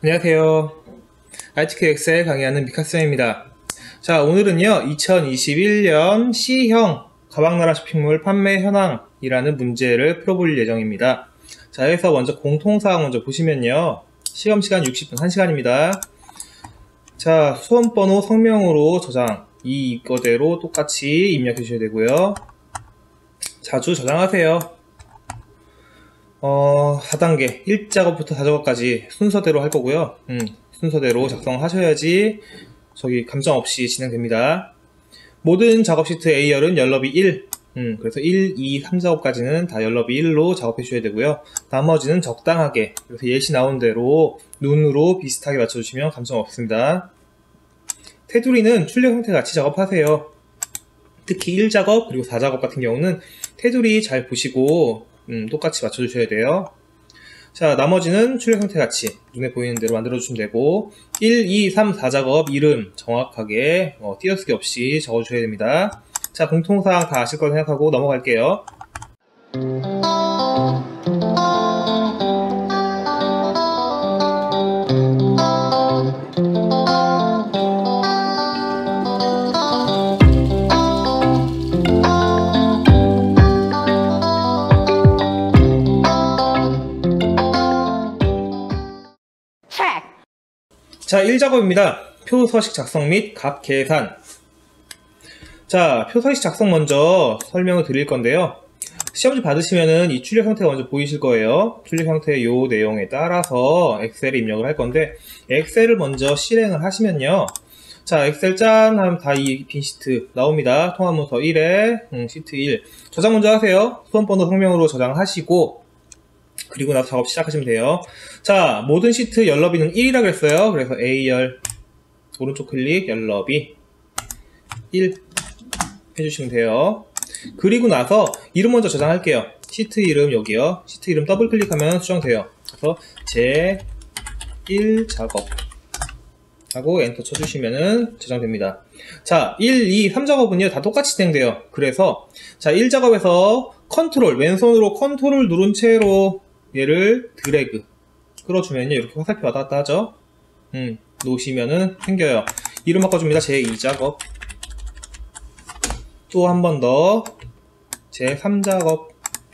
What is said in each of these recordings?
안녕하세요. ITK 엑셀 강의하는 미카쌤입니다. 자, 오늘은요 2021년 C형 가방나라 쇼핑몰 판매 현황이라는 문제를 풀어볼 예정입니다. 자, 여기서 먼저 공통사항 먼저 보시면요, 시험시간 60분 1시간입니다. 자, 수험번호 성명으로 저장, 이거대로 똑같이 입력해 주셔야 되고요. 자주 저장하세요. 4단계 1작업부터 4작업까지 순서대로 할 거고요. 순서대로 작성하셔야지 저기 감점 없이 진행됩니다. 모든 작업 시트 A열은 열너비 1, 그래서 1, 2, 3작업까지는 다 열너비 1로 작업해 주셔야 되고요. 나머지는 적당하게, 그래서 예시 나온 대로 눈으로 비슷하게 맞춰주시면 감점 없습니다. 테두리는 출력 형태 같이 작업하세요. 특히 1작업 그리고 4작업 같은 경우는 테두리 잘 보시고 똑같이 맞춰주셔야 돼요. 자, 나머지는 출력 형태 같이 눈에 보이는 대로 만들어주시면 되고, 1, 2, 3, 4작업 이름 정확하게 띄어쓰기 없이 적어주셔야 됩니다. 자, 공통사항 다 아실 거라 생각하고 넘어갈게요. 자, 1작업입니다. 표서식 작성 및 값 계산. 자, 표서식 작성 먼저 설명을 드릴 건데요. 시험지 받으시면은 이 출력 형태가 먼저 보이실 거예요. 출력 형태의 요 내용에 따라서 엑셀에 입력을 할 건데, 엑셀을 먼저 실행을 하시면요. 자, 엑셀 짠 하면 다 이 빈 시트 나옵니다. 통합문서 1에 시트 1. 저장 먼저 하세요. 수험번호 성명으로 저장하시고, 그리고 나서 작업 시작하시면 돼요. 자, 모든 시트 열너비는 1이라 그랬어요. 그래서 A열 오른쪽 클릭 열너비 1 해주시면 돼요. 그리고 나서 이름 먼저 저장할게요. 시트 이름 여기요. 시트 이름 더블 클릭하면 수정돼요. 그래서 제1 작업 하고 엔터 쳐주시면은 저장됩니다. 자, 1, 2, 3작업은요 다 똑같이 진행돼요. 그래서 자, 1작업에서 컨트롤, 왼손으로 컨트롤 누른 채로 얘를 드래그 끌어주면요 이렇게 화살표 왔다 갔다 하죠. 놓으시면은 생겨요. 이름 바꿔줍니다. 제2작업. 또 한 번 더 제3작업.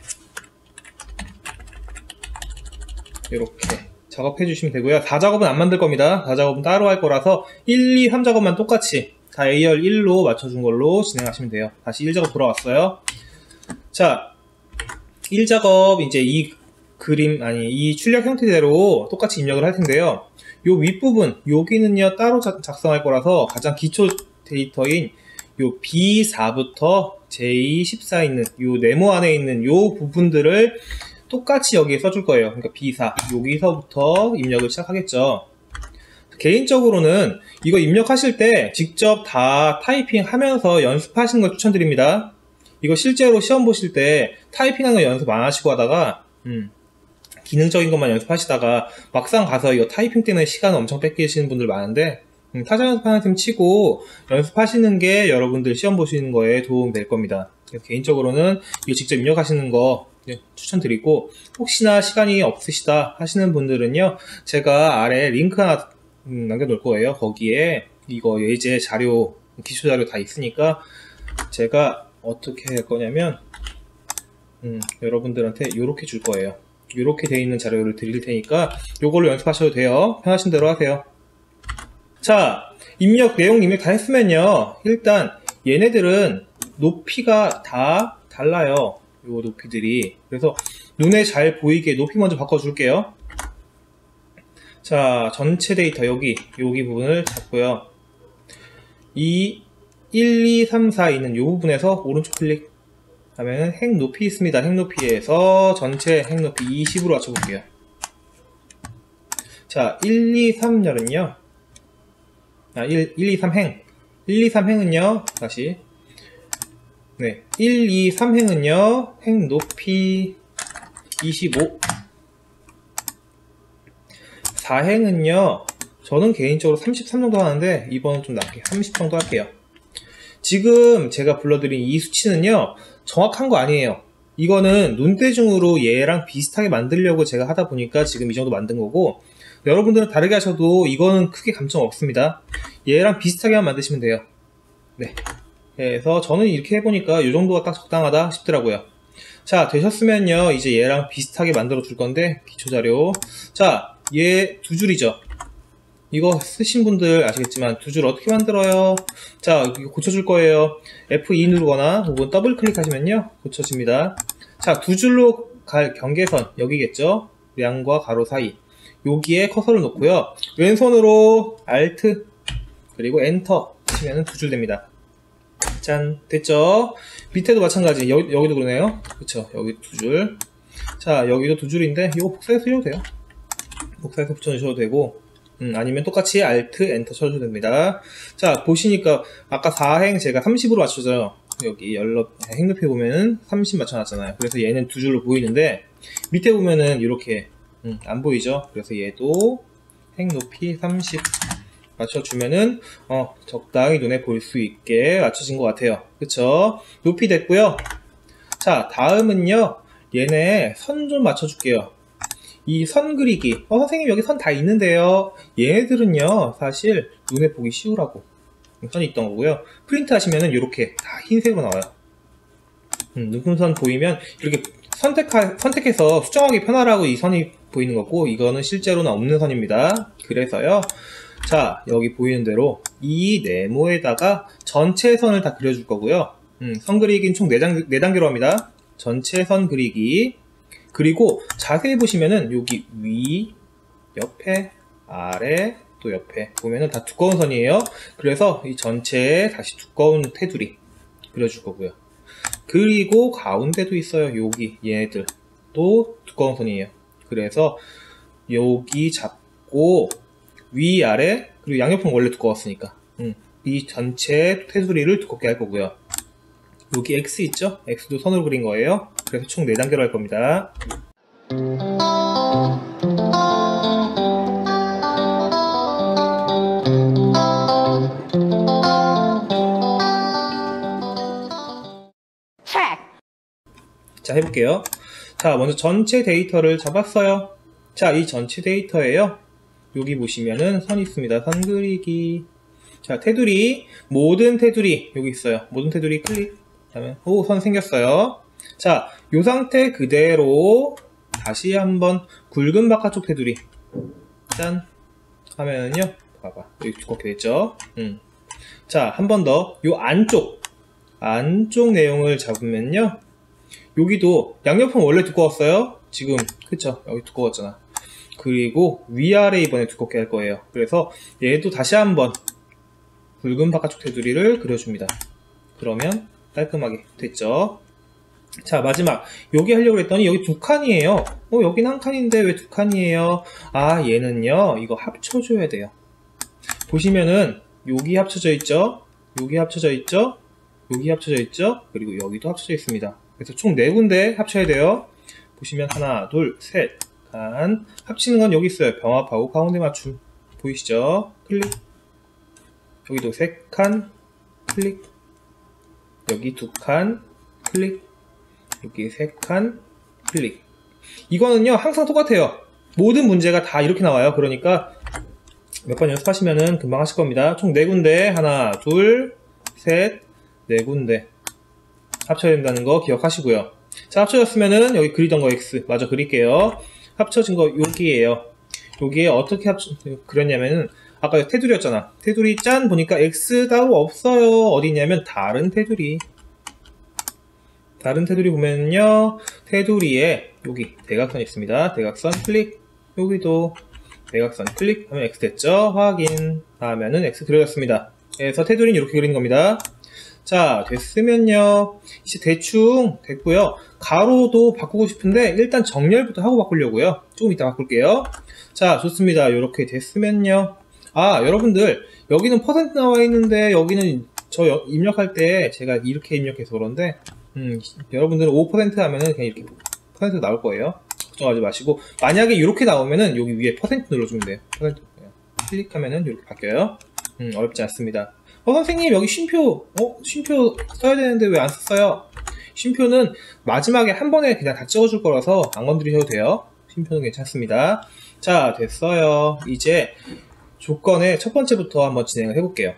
이렇게 작업해 주시면 되고요. 4작업은 안 만들 겁니다. 4작업은 따로 할 거라서 1, 2, 3작업만 똑같이 다 A열 1로 맞춰준 걸로 진행하시면 돼요. 다시 1작업 돌아왔어요. 자, 1작업 이제 이 이 출력 형태대로 똑같이 입력을 할 텐데요. 요 윗부분, 여기는요 따로 작성할 거라서 가장 기초 데이터인 요 B4부터 J14 있는 요 네모 안에 있는 요 부분들을 똑같이 여기에 써줄 거예요. 그러니까 B4 여기서부터 입력을 시작하겠죠. 개인적으로는 이거 입력하실 때 직접 다 타이핑 하면서 연습하시는 걸 추천드립니다. 이거 실제로 시험 보실 때 타이핑하는 거 연습 안 하시고 하다가 기능적인 것만 연습하시다가 막상 가서 이거 타이핑 때문에 시간 엄청 뺏기시는 분들 많은데, 타자 연습하는 셈 치고 연습하시는 게 여러분들 시험 보시는 거에 도움이 될 겁니다. 그래서 개인적으로는 이거 직접 입력하시는 거 추천드리고, 혹시나 시간이 없으시다 하시는 분들은요 제가 아래 링크 하나 남겨놓을 거예요. 거기에 이거 예제 자료, 기초 자료 다 있으니까 제가 어떻게 할 거냐면 여러분들한테 이렇게 줄 거예요. 이렇게 돼 있는 자료를 드릴 테니까 이걸로 연습하셔도 돼요. 편하신 대로 하세요. 자, 입력 내용 입력 다 했으면요, 일단 얘네들은 높이가 다 달라요. 요 높이들이. 그래서 눈에 잘 보이게 높이 먼저 바꿔줄게요. 자, 전체 데이터 여기 부분을 잡고요. 이 1, 2, 3, 4 있는 요 부분에서 오른쪽 클릭 하면 행 높이 있습니다. 행 높이에서 전체 행 높이 20으로 맞춰볼게요. 자, 1, 2, 3열은요 1, 2, 3행 1, 2, 3행은요 다시 1, 2, 3행은요 행 높이 25. 4행은요 저는 개인적으로 33 정도 하는데 이번은 좀 낮게 30 정도 할게요. 지금 제가 불러드린 이 수치는요 정확한 거 아니에요. 이거는 눈대중으로 얘랑 비슷하게 만들려고 제가 하다 보니까 지금 이 정도 만든 거고, 여러분들은 다르게 하셔도 이거는 크게 감점 없습니다. 얘랑 비슷하게만 만드시면 돼요. 네. 그래서 저는 이렇게 해보니까 이 정도가 딱 적당하다 싶더라고요. 자, 되셨으면요, 이제 얘랑 비슷하게 만들어 줄 건데, 기초자료. 자, 얘 두 줄이죠. 이거 쓰신 분들 아시겠지만 두 줄 어떻게 만들어요? 자, 이거 고쳐줄 거예요. F2 누르거나 혹은 더블 클릭하시면요, 고쳐집니다. 자, 두 줄로 갈 경계선, 여기겠죠? 양과 가로 사이. 여기에 커서를 놓고요. 왼손으로 Alt, 그리고 엔터 하시면 두 줄 됩니다. 짠, 됐죠? 밑에도 마찬가지. 여기도 그러네요. 그쵸? 여기 두 줄. 자, 여기도 두 줄인데, 이거 복사해서 해도 돼요. 복사해서 붙여주셔도 되고, 아니면 똑같이 Alt, 엔터 쳐주셔도 됩니다. 자, 보시니까, 아까 4행 제가 30으로 맞춰줘요. 여기 행 높이 보면은 30 맞춰놨잖아요. 그래서 얘는 두 줄로 보이는데, 밑에 보면은 이렇게, 안 보이죠? 그래서 얘도 행 높이 30. 맞춰주면은 적당히 눈에 볼 수 있게 맞춰진 것 같아요. 그쵸? 높이 됐고요. 자, 다음은요, 얘네 선 좀 맞춰줄게요. 이 선 그리기. 선생님 여기 선 다 있는데요. 얘네들은요, 사실 눈에 보기 쉬우라고 선이 있던 거고요. 프린트 하시면은 이렇게 다 흰색으로 나와요. 눈금선 보이면 이렇게 선택해서 수정하기 편하라고 이 선이 보이는 거고, 이거는 실제로는 없는 선입니다. 그래서요, 자, 여기 보이는 대로 이 네모에다가 전체 선을 다 그려줄 거고요. 선 그리기는 총 4단계로 합니다. 전체 선 그리기. 그리고 자세히 보시면은 여기 위, 옆에, 아래, 또 옆에 보면은 다 두꺼운 선이에요. 그래서 이 전체에 다시 두꺼운 테두리 그려줄 거고요. 그리고 가운데도 있어요. 여기 얘네들 또 두꺼운 선이에요. 그래서 여기 잡고 위아래, 그리고 양옆은 원래 두꺼웠으니까 이 전체 테두리를 두껍게 할 거고요. 여기 X 있죠? X도 선으로 그린 거예요. 그래서 총 4단계로 할 겁니다. 자, 해볼게요. 자, 먼저 전체 데이터를 잡았어요. 자, 이 전체 데이터에요, 여기 보시면은 선 있습니다. 선 그리기. 자, 테두리, 모든 테두리 여기 있어요. 모든 테두리 클릭 하면 선 생겼어요. 자, 요 상태 그대로 다시 한번 굵은 바깥쪽 테두리 짠 하면은요, 봐봐, 여기 두껍게 됐죠. 자, 한 번 더 요 안쪽 내용을 잡으면요, 여기도 양옆은 원래 두꺼웠어요. 지금 그쵸? 여기 두꺼웠잖아. 그리고 위아래 이번에 두껍게 할 거예요. 그래서 얘도 다시 한번 굵은 바깥쪽 테두리를 그려줍니다. 그러면 깔끔하게 됐죠. 자, 마지막 여기 하려고 했더니 여기 두 칸이에요. 여긴 한 칸인데 왜 두 칸이에요? 아, 얘는요, 이거 합쳐줘야 돼요. 보시면은 여기 합쳐져 있죠, 여기 합쳐져 있죠, 여기 합쳐져 있죠, 그리고 여기도 합쳐져 있습니다. 그래서 총 4군데 합쳐야 돼요. 보시면 하나, 둘, 셋 칸. 합치는 건 여기 있어요. 병합하고 가운데 맞춤 보이시죠? 클릭. 여기도 3칸 클릭. 여기 2칸 클릭. 여기 3칸 클릭. 이거는요, 항상 똑같아요. 모든 문제가 다 이렇게 나와요. 그러니까 몇 번 연습하시면은 금방 하실 겁니다. 총 4군데 하나, 둘, 셋, 4군데 합쳐야 된다는 거 기억하시고요. 자, 합쳐졌으면은 여기 그리던 거 X 마저 그릴게요. 합쳐진 거 여기에요. 여기에 어떻게 그렸냐면은 아까 테두리였잖아. 테두리 짠 보니까 X 따로 없어요. 어디 있냐면 다른 테두리 보면요, 테두리에 여기 대각선 있습니다. 대각선 클릭. 여기도 대각선 클릭 하면 X 됐죠? 확인 하면은 X 그려졌습니다. 그래서 테두리는 이렇게 그리는 겁니다. 자, 됐으면요, 이제 대충 됐고요. 가로도 바꾸고 싶은데 일단 정렬부터 하고 바꾸려고요. 조금 이따 바꿀게요. 자, 좋습니다. 이렇게 됐으면요, 아, 여러분들 여기는 퍼센트 나와 있는데 여기는 저 입력할 때 제가 이렇게 입력해서 그런데 여러분들은 5% 하면은 그냥 이렇게 퍼센트 나올 거예요. 걱정하지 마시고, 만약에 이렇게 나오면은 여기 위에 퍼센트 눌러주면 돼요. 퍼센트 클릭하면은 이렇게 바뀌어요. 어렵지 않습니다. 선생님 여기 쉼표 써야 되는데 왜 안 썼어요? 쉼표는 마지막에 한 번에 그냥 다 찍어줄 거라서 안 건드리셔도 돼요. 쉼표는 괜찮습니다. 자, 됐어요. 이제 조건의 첫 번째부터 한번 진행을 해볼게요.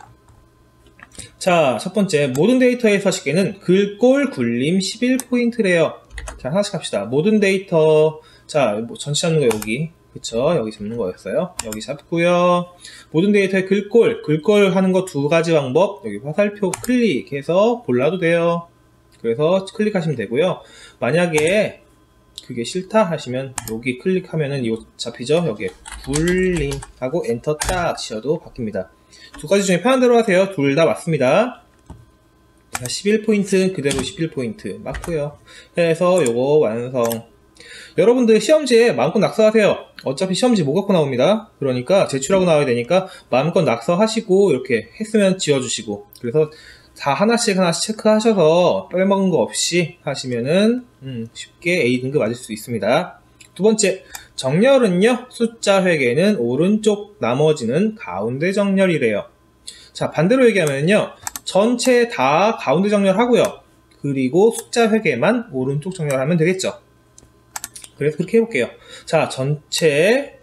자, 첫 번째, 모든 데이터의 서식에는 글꼴 굴림 11포인트래요. 자, 하나씩 합시다. 모든 데이터, 자, 뭐 전체 잡는 거 여기. 그쵸? 여기 잡는 거였어요. 여기 잡고요. 모든 데이터의 글꼴 하는 거 두 가지 방법. 여기 화살표 클릭해서 골라도 돼요. 그래서 클릭하시면 되고요. 만약에 그게 싫다 하시면 여기 클릭하면은 이거 잡히죠? 여기에 굴림 하고 엔터 딱 치셔도 바뀝니다. 두 가지 중에 편한 대로 하세요. 둘 다 맞습니다. 자, 11포인트 그대로 11포인트 맞고요. 해서 요거 완성. 여러분들 시험지에 마음껏 낙서하세요. 어차피 시험지 못 갖고 나옵니다. 그러니까 제출하고 나와야 되니까 마음껏 낙서하시고 이렇게 했으면 지워주시고, 그래서 다 하나씩 체크하셔서 빼먹은 거 없이 하시면은 쉽게 A등급 맞을 수 있습니다. 두 번째, 정렬은요, 숫자 회계는 오른쪽, 나머지는 가운데 정렬이래요. 자, 반대로 얘기하면요, 전체 다 가운데 정렬하고요, 그리고 숫자 회계만 오른쪽 정렬하면 되겠죠. 그래서 그렇게 해볼게요. 자, 전체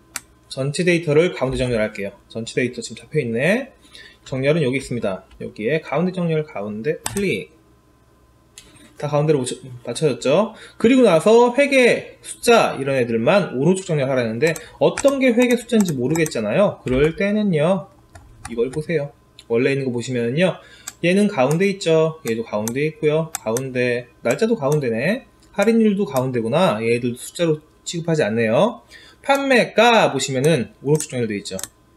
데이터를 가운데 정렬할게요. 전체 데이터 지금 잡혀있네. 정렬은 여기 있습니다. 여기에 가운데 정렬, 가운데 클릭. 다 가운데로 맞춰졌죠. 그리고 나서 회계 숫자 이런 애들만 오른쪽 정렬하라는데 어떤 게 회계 숫자인지 모르겠잖아요. 그럴 때는요, 이걸 보세요. 원래 있는 거 보시면요, 얘는 가운데 있죠. 얘도 가운데 있고요. 가운데, 날짜도 가운데네. 할인율도 가운데구나. 얘들도 숫자로 취급하지 않네요. 판매가 보시면은 오른쪽 정렬되어 있죠.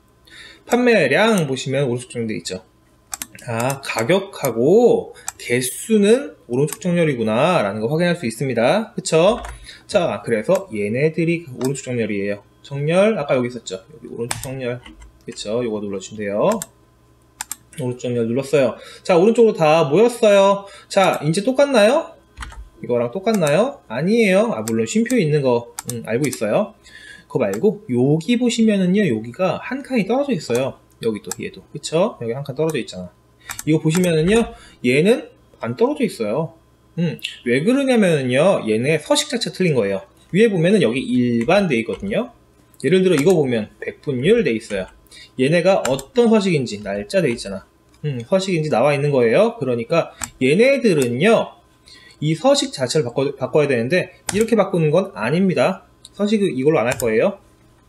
판매량 보시면 오른쪽 정렬되어 있죠. 아, 가격하고 개수는 오른쪽 정렬이구나 라는 거 확인할 수 있습니다. 그쵸? 자, 그래서 얘네들이 오른쪽 정렬이에요. 정렬 아까 여기 있었죠. 여기 오른쪽 정렬. 그쵸? 요거 눌러주시면 돼요. 오른쪽 정렬 눌렀어요. 자, 오른쪽으로 다 모였어요. 자, 이제 똑같나요? 이거랑 똑같나요? 아니에요. 아, 물론 쉼표 있는 거 알고 있어요. 그거 말고 여기 보시면은요, 여기가 한 칸이 떨어져 있어요. 여기도, 얘도. 그쵸? 여기 한 칸 떨어져 있잖아. 이거 보시면은요, 얘는 안 떨어져 있어요. 왜 그러냐면은요, 얘네 서식 자체 틀린 거예요. 위에 보면은 여기 일반 돼 있거든요. 예를 들어 이거 보면 백분율 돼 있어요. 얘네가 어떤 서식인지 날짜 돼 있잖아. 서식인지 나와 있는 거예요. 그러니까 얘네들은요, 이 서식 자체를 바꿔야 되는데 이렇게 바꾸는 건 아닙니다. 서식을 이걸로 안 할 거예요.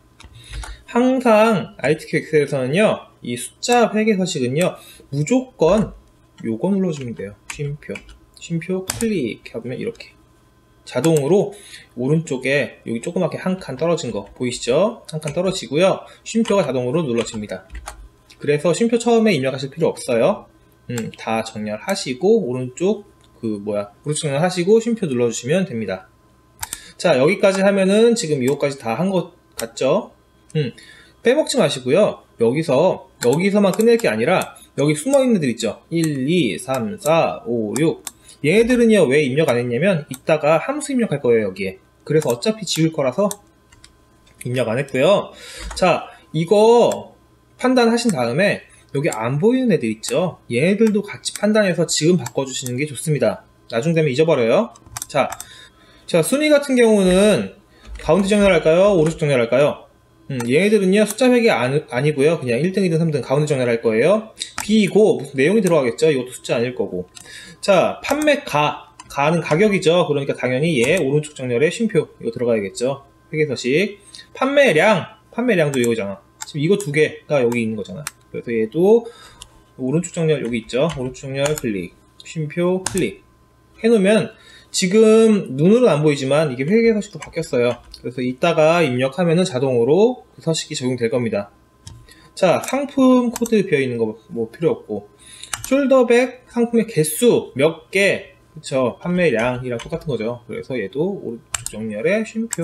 항상 ITQ 엑셀에서는요, 이 숫자 회계 서식은요, 무조건 요거 눌러주면 돼요. 쉼표 클릭하면 이렇게 자동으로 오른쪽에 여기 조그맣게 한 칸 떨어진 거 보이시죠? 한 칸 떨어지고요, 쉼표가 자동으로 눌러집니다. 그래서 쉼표 처음에 입력하실 필요 없어요. 다 정렬하시고 오른쪽 오른쪽 정렬하시고 쉼표 눌러주시면 됩니다. 자, 여기까지 하면은 지금 이거까지 다 한 것 같죠? 빼먹지 마시고요. 여기서만 끝낼 게 아니라 여기 숨어있는 애들 있죠? 1, 2, 3, 4, 5, 6. 얘네들은요, 왜 입력 안 했냐면 이따가 함수 입력할 거예요, 여기에. 그래서 어차피 지울 거라서 입력 안 했고요. 자, 이거 판단하신 다음에 여기 안 보이는 애들 있죠? 얘네들도 같이 판단해서 지금 바꿔주시는 게 좋습니다. 나중 되면 잊어버려요. 자, 순위 같은 경우는 가운데 정렬할까요? 오른쪽 정렬할까요? 얘네들은요, 숫자 회계 아니고요, 그냥 1등, 2등, 3등 가운데 정렬할 거예요. B고 무슨 내용이 들어가겠죠? 이것도 숫자 아닐 거고. 자, 가는 가격이죠. 그러니까 당연히 얘 오른쪽 정렬에 쉼표 이거 들어가야겠죠. 회계서식. 판매량도 이거잖아. 지금 이거 두 개가 여기 있는 거잖아. 그래서 얘도 오른쪽 정렬 여기 있죠. 오른쪽 정렬 클릭, 쉼표 클릭 해놓으면 지금 눈으로는 안 보이지만 이게 회계 서식도 바뀌었어요. 그래서 이따가 입력하면은 자동으로 그 서식이 적용될 겁니다. 자, 상품 코드 비어있는 거 뭐 필요 없고, 숄더백 상품의 개수 몇 개, 그쵸? 판매량이랑 똑같은 거죠. 그래서 얘도 오른쪽 정렬에 쉼표.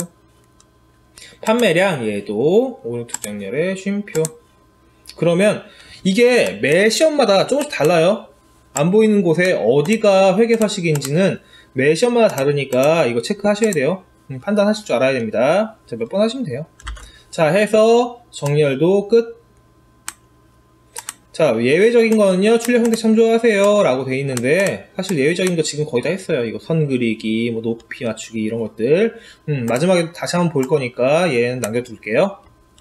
판매량 얘도 오른쪽 정렬에 쉼표. 그러면 이게 매 시험마다 조금씩 달라요. 안 보이는 곳에 어디가 회계 서식인지는 매 시험마다 다르니까 이거 체크하셔야 돼요. 판단하실 줄 알아야 됩니다. 자, 몇 번 하시면 돼요. 자, 해서 정렬도 끝. 자, 예외적인 거는요, 출력 형태 참조하세요 라고 돼 있는데, 사실 예외적인 거 지금 거의 다 했어요. 이거 선 그리기, 뭐 높이 맞추기 이런 것들. 마지막에 다시 한번 볼 거니까 얘는 남겨둘게요.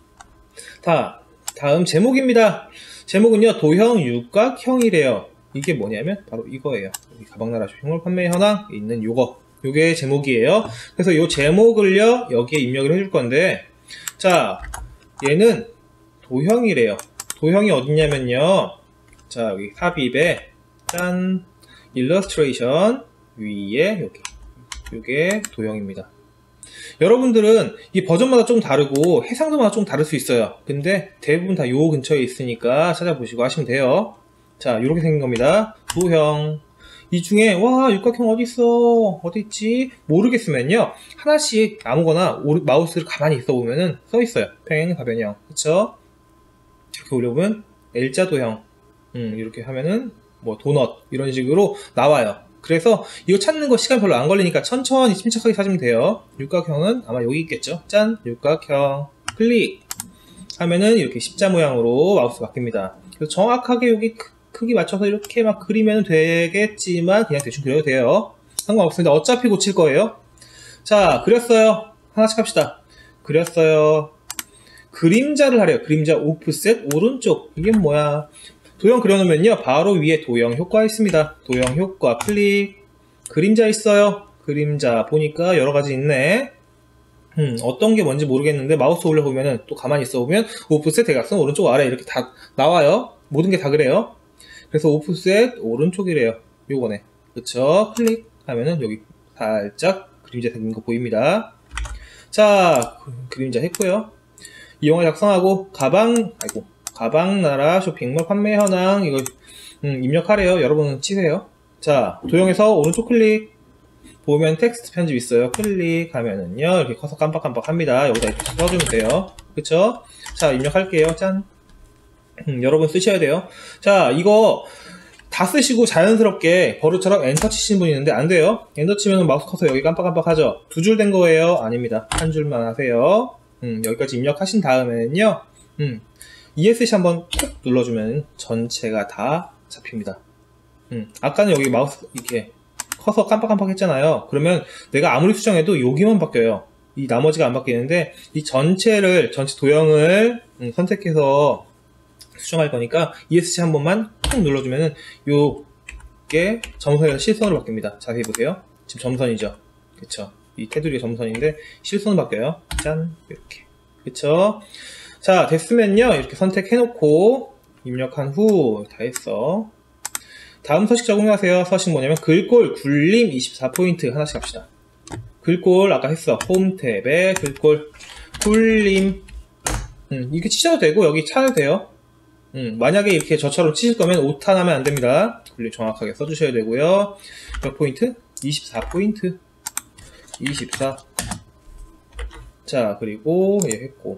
다음 제목입니다. 제목은요, 도형 육각형이래요. 이게 뭐냐면 바로 이거예요. 여기 가방나라 쇼핑몰 판매 현황 있는 요게 제목이에요. 그래서 요 제목을요, 여기에 입력을 해줄 건데, 자, 얘는 도형이래요. 도형이 어딨냐면요, 자, 여기 삽입에 짠, 일러스트레이션 위에 요게 도형입니다. 여러분들은 이 버전마다 좀 다르고 해상도마다 좀 다를 수 있어요. 근데 대부분 다 요 근처에 있으니까 찾아보시고 하시면 돼요. 자, 이렇게 생긴 겁니다. 도형. 이 중에 와, 육각형 어딨어? 어딨지? 모르겠으면요, 하나씩 아무거나 마우스를 가만히 있어 보면은 써 있어요. 팽, 다변형. 그쵸? 이렇게 올려보면 L자 도형. 이렇게 하면은 뭐 도넛 이런 식으로 나와요. 그래서 이거 찾는 거 시간 별로 안 걸리니까 천천히 침착하게 찾으면 돼요. 육각형은 아마 여기 있겠죠? 짠! 육각형. 클릭! 하면은 이렇게 십자 모양으로 마우스 바뀝니다. 그래서 정확하게 여기 크기 맞춰서 이렇게 막 그리면 되겠지만 그냥 대충 그려도 돼요. 상관없습니다. 어차피 고칠 거예요. 자, 그렸어요. 하나씩 합시다. 그렸어요. 그림자를 하래요. 그림자 오프셋 오른쪽. 이게 뭐야? 도형 그려놓으면요, 바로 위에 도형 효과 있습니다. 도형 효과 클릭. 그림자 있어요. 그림자 보니까 여러가지 있네. 어떤 게 뭔지 모르겠는데 마우스 올려보면은 또 가만히 있어보면 오프셋 대각선 오른쪽 아래 이렇게 다 나와요. 모든 게 다 그래요. 그래서 오프셋 오른쪽이래요. 요거네. 그쵸? 클릭하면은 여기 살짝 그림자 생긴 거 보입니다. 자, 그림자 했고요. 이 영화 작성하고 가방나라 쇼핑몰 판매 현황 이거 입력하래요. 여러분은 치세요. 자, 도형에서 오른쪽 클릭 보면 텍스트 편집 있어요. 클릭하면은요, 이렇게 커서 깜빡깜빡 합니다. 여기다 이렇게 써주면 돼요. 그쵸? 자, 입력할게요. 짠. 여러분 쓰셔야 돼요. 자, 이거 다 쓰시고 자연스럽게 버릇처럼 엔터 치시는 분이 있는데 안 돼요. 엔터 치면 마우스 커서 여기 깜빡깜빡 하죠. 두 줄 된 거예요? 아닙니다. 한 줄만 하세요. 여기까지 입력하신 다음에는요, ESC 한번 콕 눌러주면 전체가 다 잡힙니다. 아까는 여기 마우스 이렇게 커서 깜빡깜빡 했잖아요. 그러면 내가 아무리 수정해도 여기만 바뀌어요. 이 나머지가 안 바뀌는데 이 전체 도형을 선택해서 수정할 거니까 ESC 한 번만 콕 눌러주면은 요게 점선에서 실선으로 바뀝니다. 자세히 보세요. 지금 점선이죠. 그쵸? 이 테두리가 점선인데 실선으로 바뀌어요. 짠! 이렇게. 그쵸? 자, 됐으면요, 이렇게 선택해놓고 입력한 후 다 했어. 다음 서식 적용하세요. 서식 뭐냐면 글꼴 굴림 24포인트 하나씩 합시다. 글꼴 아까 했어. 홈 탭에 글꼴 굴림 이렇게 치셔도 되고 여기 찾아도 돼요. 만약에 이렇게 저처럼 치실 거면 오타 나면 안 됩니다. 굴림 정확하게 써주셔야 되고요. 몇 포인트? 24포인트. 24. 자, 그리고 얘 했고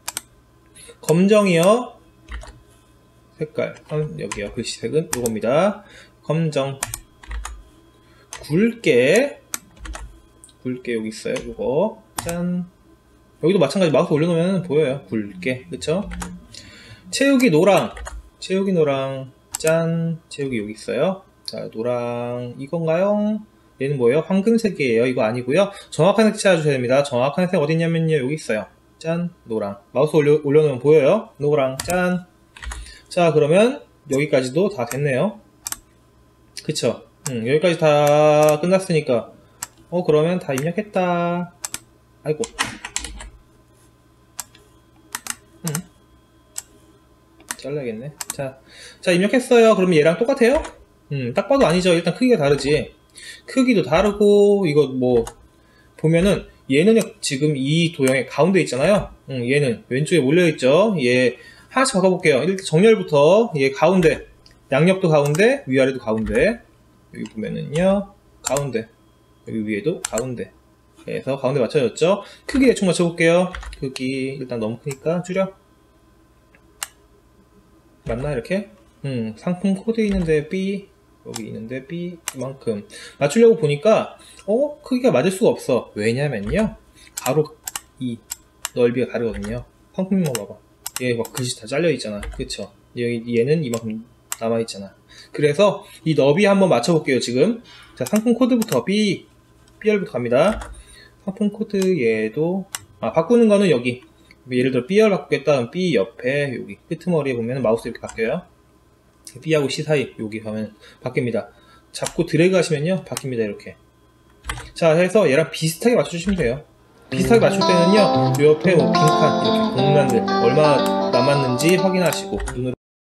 검정이요. 색깔 여기요. 글씨색은 요겁니다. 검정. 굵게 여기 있어요. 요거 짠. 여기도 마찬가지 마우스 올려놓으면 보여요. 굵게. 그쵸? 채우기 노랑 짠. 채우기 여기 있어요. 자, 노랑 이건가요? 얘는 뭐예요? 황금색이에요. 이거 아니고요. 정확한 색 찾아주셔야 됩니다. 정확한 색 어딨냐면요, 여기 있어요. 짠. 노랑. 마우스 올려놓으면 보여요. 노랑 짠. 자, 그러면 여기까지도 다 됐네요. 그쵸? 여기까지 다 끝났으니까 그러면 다 입력했다. 아이고. 잘라야겠네. 자, 입력했어요. 그러면 얘랑 똑같아요? 딱 봐도 아니죠. 일단 크기가 다르지. 크기도 다르고, 이거 뭐, 보면은, 얘는 지금 이 도형의 가운데 있잖아요. 얘는 왼쪽에 몰려있죠. 얘, 하나씩 바꿔볼게요. 일단 정렬부터, 얘 가운데, 양옆도 가운데, 위아래도 가운데. 여기 보면은요, 가운데. 여기 위에도 가운데. 그래서 가운데 맞춰졌죠. 크기 대충 맞춰볼게요. 크기, 일단 너무 크니까 줄여. 맞나, 이렇게? 상품 코드 있는데 B, 여기 있는데 B, 이만큼. 맞추려고 보니까, 크기가 맞을 수가 없어. 왜냐면요, 바로 이 넓이가 다르거든요. 상품만 봐봐. 얘 막 글씨 다 잘려있잖아. 그쵸? 얘는 이만큼 남아있잖아. 그래서 이 너비 한번 맞춰볼게요, 지금. 자, 상품 코드부터 B열부터 갑니다. 상품 코드 얘도, 바꾸는 거는 여기. 예를 들어 B열 바꾸겠다. 그럼 B 옆에 여기 끄트머리에 보면 마우스 이렇게 바뀌어요. B하고 C 사이 여기 가면 바뀝니다. 잡고 드래그 하시면요, 바뀝니다, 이렇게. 자, 해서 얘랑 비슷하게 맞춰주시면 돼요. 비슷하게 맞출 때는요, 요 옆에 뭐 빈칸, 이렇게 공란들 얼마 남았는지 확인하시고 눈으로.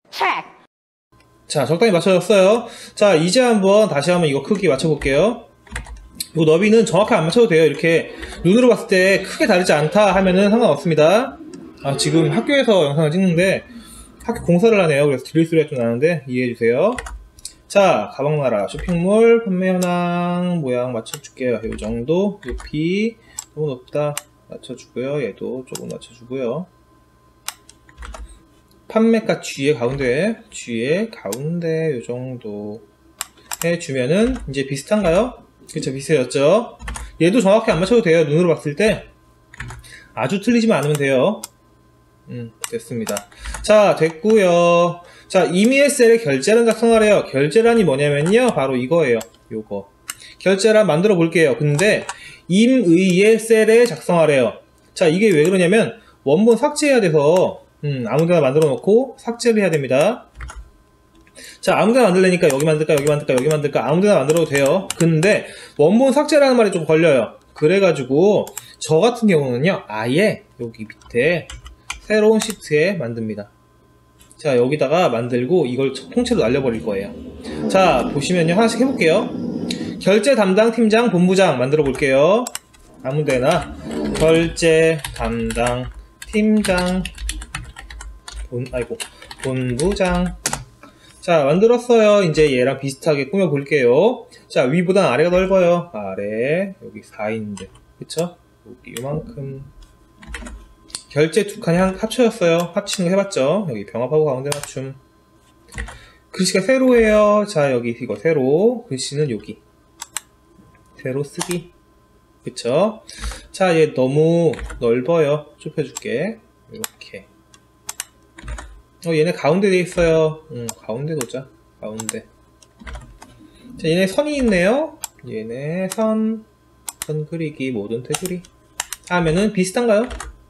자, 적당히 맞춰졌어요. 자, 이제 다시 한번 이거 크기 맞춰볼게요. 요 너비는 정확하게 안 맞춰도 돼요. 이렇게 눈으로 봤을 때 크게 다르지 않다 하면은 상관없습니다. 지금 학교에서 영상을 찍는데 학교 공사를 하네요. 그래서 들릴 소리가 좀 나는데 이해해주세요. 자, 가방나라 쇼핑몰 판매 현황 모양 맞춰줄게요. 요 정도. 높이 너무 높다 맞춰주고요. 얘도 조금 맞춰주고요. 판매가 G의 가운데 요 정도 해주면은 이제 비슷한가요? 그쵸, 비슷해졌죠? 얘도 정확히 안 맞춰도 돼요. 눈으로 봤을 때 아주 틀리지만 않으면 돼요. 됐습니다. 자, 됐고요. 자, 임의의 셀에 결제란 작성하래요. 결제란이 뭐냐면요, 바로 이거예요. 요거 결제란 만들어 볼게요. 근데 임의의 셀에 작성하래요. 자, 이게 왜 그러냐면 원본 삭제해야 돼서 아무데나 만들어 놓고 삭제를 해야 됩니다. 자, 아무데나 만들려니까 여기 만들까 여기 만들까 여기 만들까 아무데나 만들어도 돼요. 근데 원본 삭제라는 말이 좀 걸려요. 그래가지고 저 같은 경우는요, 아예 여기 밑에 새로운 시트에 만듭니다. 자, 여기다가 만들고 이걸 통째로 날려버릴 거예요. 자, 보시면요, 하나씩 해볼게요. 결제 담당 팀장 본부장 만들어 볼게요. 아무데나 결제 담당 팀장 본부장. 자, 만들었어요. 이제 얘랑 비슷하게 꾸며 볼게요. 자, 위보단 아래가 넓어요. 아래 여기 4인데 그쵸? 여기 이만큼. 결제 두 칸이 합쳐졌어요. 합치는 거 해봤죠? 여기 병합하고 가운데 맞춤. 글씨가 세로예요. 자, 여기 이거 세로. 글씨는 여기 세로 쓰기. 그쵸? 자, 얘 너무 넓어요. 좁혀줄게. 이렇게. 얘네 가운데 돼 있어요. 가운데 놓자. 가운데. 자, 얘네 선이 있네요. 얘네 선 그리기, 모든 테두리 하면은 비슷한가요?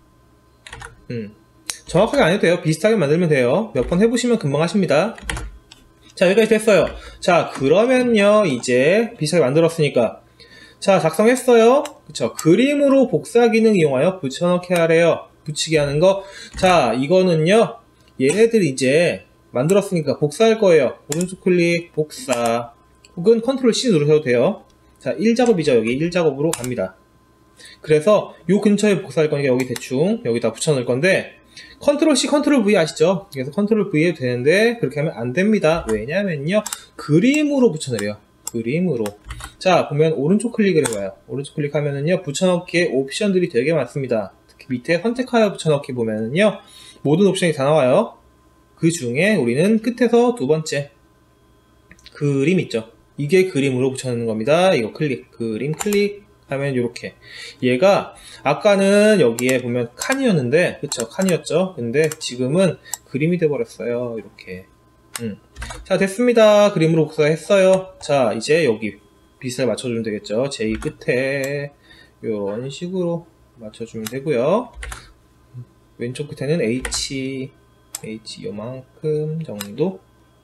정확하게 안 해도 돼요. 비슷하게 만들면 돼요. 몇 번 해보시면 금방 하십니다. 자, 여기까지 됐어요. 자, 그러면요, 이제 비슷하게 만들었으니까, 자, 작성했어요. 그쵸? 그림으로 복사 기능 이용하여 붙여넣기 하래요. 붙이기 하는 거. 자, 이거는요, 얘네들 이제 만들었으니까 복사할 거예요. 오른쪽 클릭 복사 혹은 컨트롤 C 누르셔도 돼요. 자, 1작업이죠. 여기 1작업으로 갑니다. 그래서 요 근처에 복사할 거니까 여기 대충 여기다 붙여 넣을 건데, 컨트롤 C 컨트롤 V 아시죠? 그래서 컨트롤 V 해도 되는데 그렇게 하면 안 됩니다. 왜냐면요, 그림으로 붙여내려요. 그림으로. 자, 보면 오른쪽 클릭을 해봐요. 오른쪽 클릭하면은요, 붙여넣기에 옵션들이 되게 많습니다. 특히 밑에 선택하여 붙여넣기 보면은요, 모든 옵션이 다 나와요. 그 중에 우리는 끝에서 두 번째 그림 있죠? 이게 그림으로 붙여넣는 겁니다. 이거 클릭, 그림 클릭 하면 이렇게. 얘가 아까는 여기에 보면 칸이었는데, 그쵸? 칸이었죠? 근데 지금은 그림이 돼버렸어요. 이렇게. 자, 됐습니다. 그림으로 복사했어요. 자, 이제 여기 빛을 맞춰주면 되겠죠? J 끝에 이런 식으로 맞춰주면 되고요. 왼쪽 끝에는 H 요만큼 정도.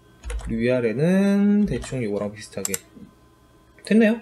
위아래는 대충 요거랑 비슷하게 됐네요.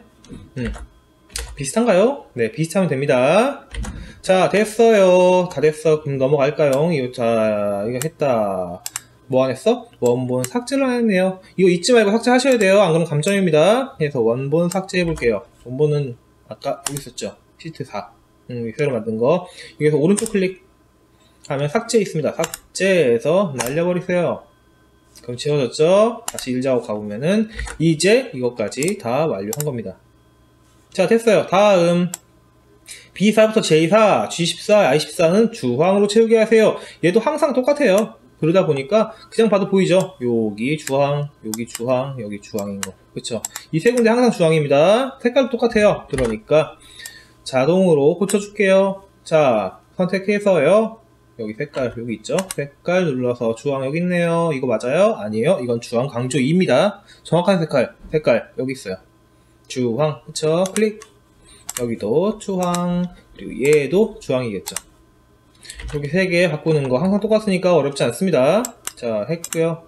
비슷한가요? 네, 비슷하면 됩니다. 자, 됐어요. 다 됐어. 그럼 넘어갈까요? 자, 이거 했다. 뭐 안 했어? 원본 삭제를 안 했네요. 이거 잊지 말고 삭제하셔야 돼요. 안 그러면 감점입니다. 그래서 원본 삭제해 볼게요. 원본은 아까 여기 있었죠? 시트 4. 새로 만든 거. 여기서 오른쪽 클릭 하면 삭제 있습니다. 삭제해서 날려버리세요. 그럼 지워졌죠? 다시 1작업 가보면은 이제 이것까지 다 완료한 겁니다. 자, 됐어요. 다음 B4부터 J4, G14, I14는 주황으로 채우게 하세요. 얘도 항상 똑같아요. 그러다 보니까 그냥 봐도 보이죠? 여기 주황, 여기 주황, 여기 주황인 거. 그쵸? 이 세 군데 항상 주황입니다. 색깔도 똑같아요. 그러니까 자동으로 고쳐줄게요. 자, 선택해서요. 여기 색깔 여기 있죠? 색깔 눌러서 주황 여기 있네요. 이거 맞아요? 아니에요? 이건 주황 강조 2입니다. 정확한 색깔 여기 있어요. 주황, 그쵸? 클릭. 여기도 주황, 그리고 얘도 주황이겠죠. 이렇게 3개 바꾸는 거 항상 똑같으니까 어렵지 않습니다. 자, 했고요.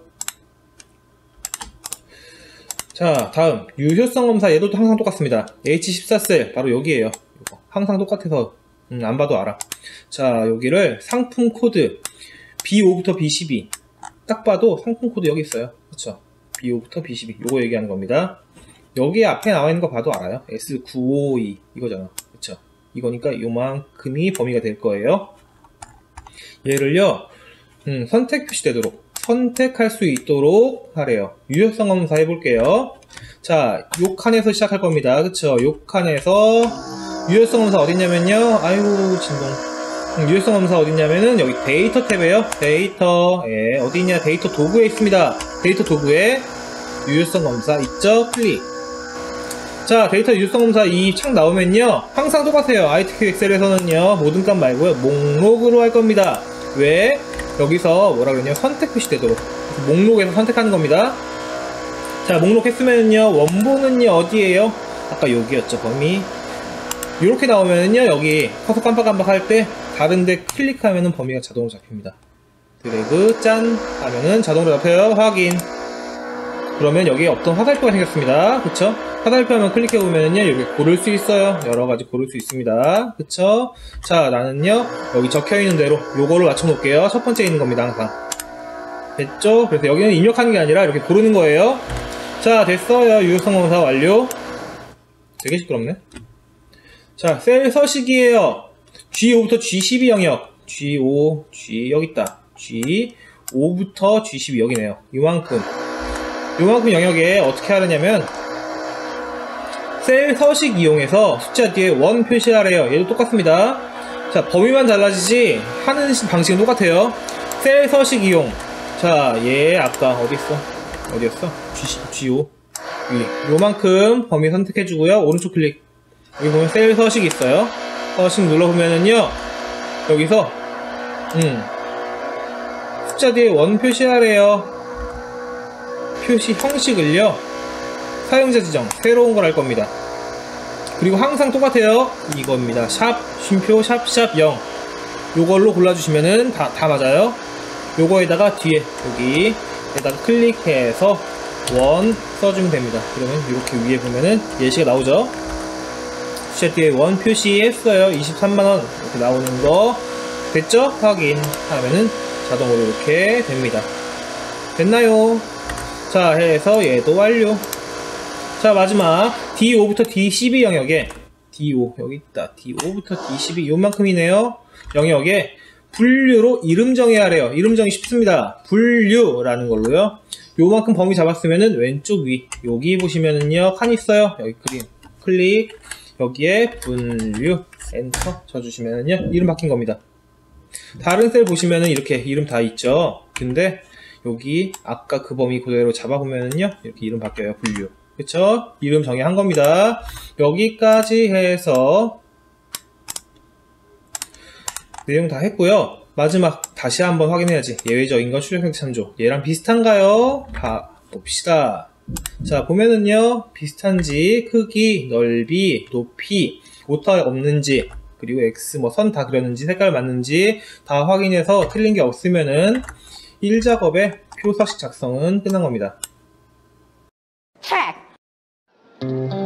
자, 다음 유효성 검사. 얘도 항상 똑같습니다. H14셀 바로 여기에요. 이거. 항상 똑같아서 안 봐도 알아. 자, 여기를 상품 코드 B5부터 B12 딱 봐도 상품 코드 여기 있어요. 그쵸? B5부터 B12 요거 얘기하는 겁니다. 여기 앞에 나와 있는 거 봐도 알아요. S952 이거잖아. 그쵸? 이거니까 요만큼이 범위가 될 거예요. 얘를요 선택 표시되도록 선택할 수 있도록 하래요. 유효성 검사 해볼게요. 자, 요 칸에서 시작할 겁니다. 그쵸? 요 칸에서 유효성 검사 어딨냐면요. 아이고 진동. 유효성 검사 어딨냐면은 여기 데이터 탭이에요. 데이터. 예, 어디있냐? 데이터 도구에 있습니다. 데이터 도구에 유효성 검사 있죠? 클릭. 자, 데이터 유효성 검사 이 창 나오면요 항상 똑같아요. ITQ 엑셀에서는요 모든 값 말고요 목록으로 할 겁니다. 왜? 여기서 뭐라 그랬냐? 선택 표시되도록 목록에서 선택하는 겁니다. 자, 목록 했으면요 원본은요 어디에요? 아까 여기였죠. 범위 이렇게 나오면은요 여기 커서 깜빡깜빡 할 때 다른데 클릭하면은 범위가 자동으로 잡힙니다. 드래그 짠 하면은 자동으로 잡혀요. 확인. 그러면 여기에 어떤 화살표가 생겼습니다. 그쵸? 화살표 한번 클릭해보면은요 여기 고를 수 있어요. 여러가지 고를 수 있습니다. 그쵸? 자, 나는요 여기 적혀있는 대로 요거를 맞춰놓을게요. 첫 번째 있는 겁니다. 항상 됐죠? 그래서 여기는 입력하는 게 아니라 이렇게 고르는 거예요. 자, 됐어요. 유효성 검사 완료. 되게 시끄럽네. 자, 셀 서식이에요. G5부터 G12 영역. G5, G 여기 있다. G5부터 G12 여기네요. 요만큼 영역에 어떻게 하느냐면 셀 서식 이용해서 숫자 뒤에 원 표시하래요. 얘도 똑같습니다. 자, 범위만 달라지지 하는 방식은 똑같아요. 셀 서식 이용. 자, 얘 아까 어디였어? G5 위 요만큼 범위 선택해주고요. 오른쪽 클릭. 여기 보면 셀 서식 있어요. 서식 눌러보면은요 여기서 숫자 뒤에 원 표시하래요. 표시 형식을요 사용자 지정 새로운 걸 할 겁니다. 그리고 항상 똑같아요. 이겁니다. 샵 쉼표 샵샵 0 요걸로 골라주시면은 다 맞아요. 요거에다가 뒤에 여기에다가 클릭해서 원 써주면 됩니다. 그러면 이렇게 위에 보면은 예시가 나오죠. 숫자 뒤에 원 표시했어요. 23만원 이렇게 나오는 거 됐죠? 확인하면은 자동으로 이렇게 됩니다. 됐나요? 자, 해서 얘도 완료. 자, 마지막 D5부터 D12 영역에 D5 여기 있다. D5부터 D12 요만큼이네요. 영역에 분류로 이름 정의하래요. 이름 정의 쉽습니다. 분류라는 걸로요. 요만큼 범위 잡았으면은 왼쪽 위 여기 보시면은요 칸 있어요. 여기 클릭 여기에 분류 엔터 쳐주시면은요 이름 바뀐 겁니다. 다른 셀 보시면은 이렇게 이름 다 있죠. 근데 여기 아까 그 범위 그대로 잡아보면은요 이렇게 이름 바뀌어요. 분류. 그쵸? 이름 정의한 겁니다. 여기까지 해서 내용 다 했고요. 마지막 다시 한번 확인해야지. 예외적인 건 출력 형태 참조. 얘랑 비슷한가요? 봅시다. 자, 보면은요 비슷한지 크기, 넓이, 높이, 오타 없는지 그리고 X 뭐 선 다 그렸는지 색깔 맞는지 다 확인해서 틀린 게 없으면은 1작업의 표서식 작성은 끝난 겁니다. check.